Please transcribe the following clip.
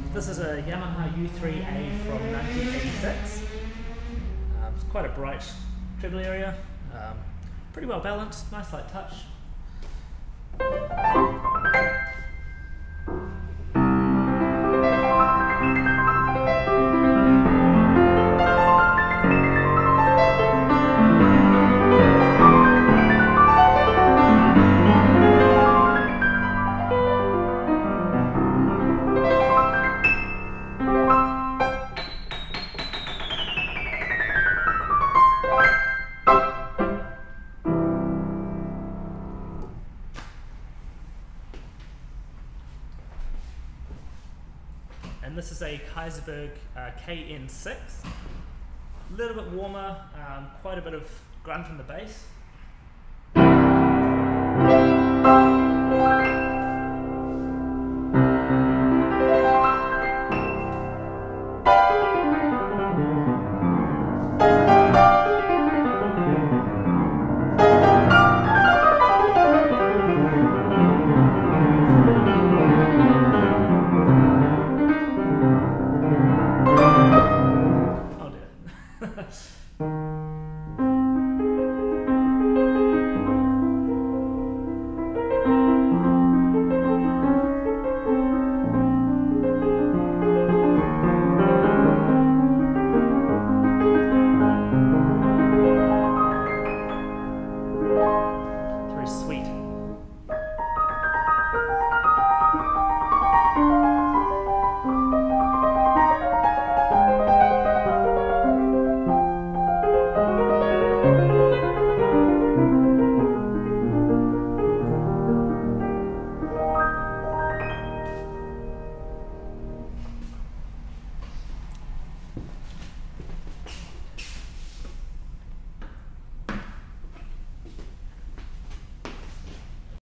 This is a Yamaha U3A from 1986. It's quite a bright treble area, pretty well balanced, nice light touch. And this is a Kayserburg KN6. A little bit warmer, quite a bit of grunt in the bass.